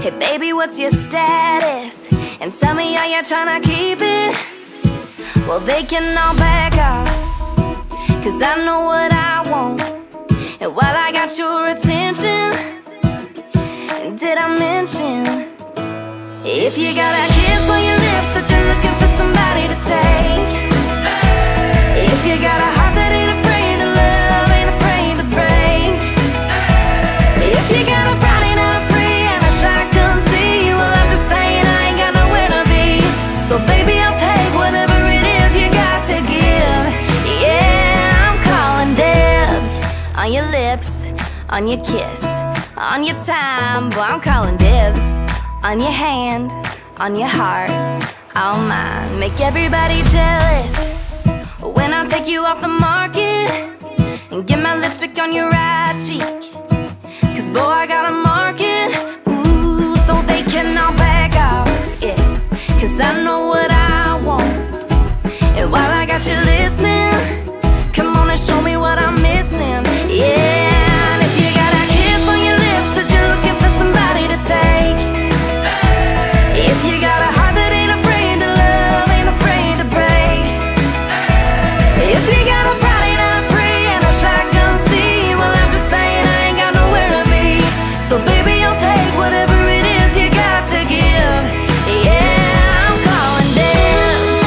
Hey baby, what's your status? And tell me how you're trying to keep it. Well, they can all back off, 'cause I know what I want. And while I got your attention, did I mention, if you got a kiss on your lips that you're looking for somebody to take, if you got a heart that ain't afraid to love, ain't afraid to break, if you got a Friday night free and a shotgun seat, well, I'm just saying I ain't got nowhere to be. So baby, I'll take whatever it is you got to give. Yeah, I'm calling dibs on your lips, on your kiss, on your time. Boy, I'm calling dibs on your hand, on your heart, all mine. Make everybody jealous when I take you off the market and get my lipstick on your right cheek. 'Cause boy, I got a market, ooh, so they can all back off, yeah. 'Cause I know what I want. And while I got you listening, come on and show me what I'm missing, yeah. And if you got a kiss on your lips that you're looking for somebody to take, if you got a heart that ain't afraid to love, ain't afraid to break, if you got a Friday night free and a shotgun seat, well, I'm just saying I ain't got nowhere to be. So baby, I'll take whatever it is you got to give. Yeah, I'm calling dibs.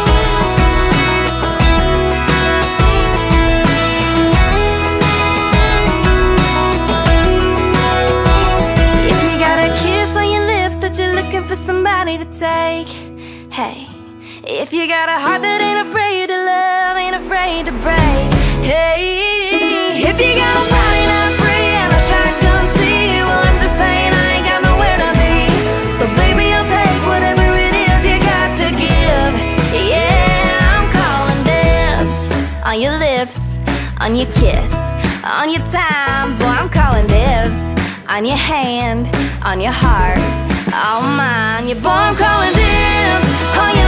If you got a kiss on your lips that you're looking for somebody to take, hey, if you got a heart that ain't afraid to love, ain't afraid to break, hey, if you got a Friday night free and a shotgun seat, well, I'm just saying I ain't got nowhere to be. So baby, I'll take whatever it is you got to give. Yeah, I'm calling dibs on your lips, on your kiss, on your time. Boy, I'm calling dibs on your hand, on your heart, all mine. Yeah, boy, I'm calling dibs on your